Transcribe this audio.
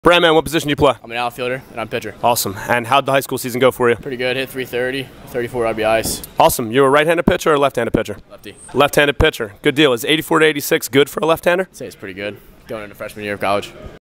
Bran Man, what position do you play? I'm an outfielder, and I'm pitcher. Awesome. And how'd the high school season go for you? Pretty good. Hit 330, 34 RBIs. Awesome. You a right-handed pitcher or a left-handed pitcher? Lefty. Left-handed pitcher. Good deal. Is 84 to 86 good for a left-hander? I'd say it's pretty good. Going into freshman year of college.